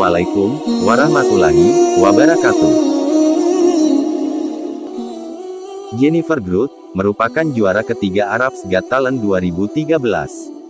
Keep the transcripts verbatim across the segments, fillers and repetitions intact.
Assalamualaikum warahmatullahi wabarakatuh. Jennifer Groot merupakan juara ketiga Arab's Got Talent dua ribu tiga belas.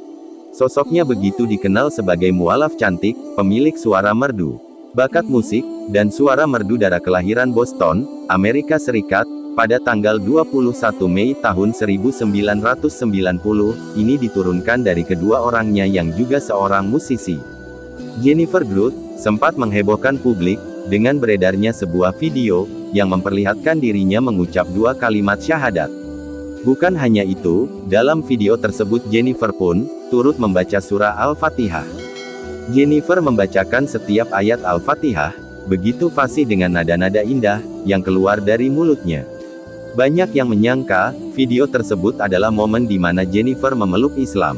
Sosoknya begitu dikenal sebagai mualaf cantik, pemilik suara merdu, bakat musik, dan suara merdu darah kelahiran Boston, Amerika Serikat, pada tanggal dua puluh satu Mei tahun seribu sembilan ratus sembilan puluh, ini diturunkan dari kedua orangnya yang juga seorang musisi. Jennifer Groot sempat menghebohkan publik dengan beredarnya sebuah video yang memperlihatkan dirinya mengucap dua kalimat syahadat. Bukan hanya itu, dalam video tersebut Jennifer pun turut membaca surah Al-Fatihah. Jennifer membacakan setiap ayat Al-Fatihah begitu fasih dengan nada-nada indah yang keluar dari mulutnya. Banyak yang menyangka video tersebut adalah momen di mana Jennifer memeluk Islam.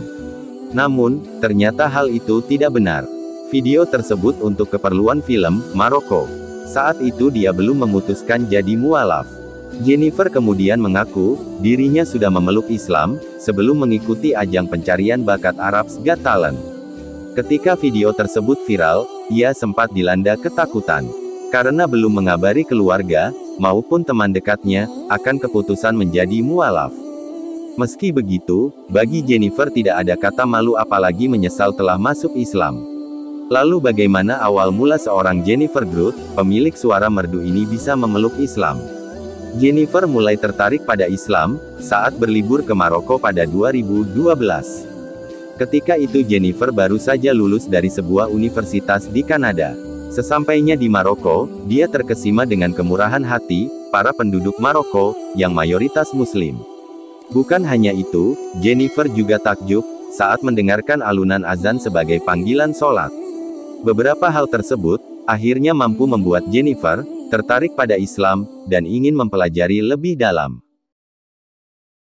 Namun, ternyata hal itu tidak benar. Video tersebut untuk keperluan film Maroko. Saat itu dia belum memutuskan jadi mualaf. Jennifer kemudian mengaku dirinya sudah memeluk Islam sebelum mengikuti ajang pencarian bakat Arab's Got Talent. Ketika video tersebut viral, ia sempat dilanda ketakutan karena belum mengabari keluarga maupun teman dekatnya akan keputusan menjadi mualaf. Meski begitu, bagi Jennifer tidak ada kata malu apalagi menyesal telah masuk Islam. Lalu bagaimana awal mula seorang Jennifer Groot, pemilik suara merdu ini bisa memeluk Islam? Jennifer mulai tertarik pada Islam saat berlibur ke Maroko pada dua ribu dua belas. Ketika itu Jennifer baru saja lulus dari sebuah universitas di Kanada. Sesampainya di Maroko, dia terkesima dengan kemurahan hati para penduduk Maroko yang mayoritas Muslim. Bukan hanya itu, Jennifer juga takjub saat mendengarkan alunan azan sebagai panggilan sholat. Beberapa hal tersebut akhirnya mampu membuat Jennifer tertarik pada Islam dan ingin mempelajari lebih dalam.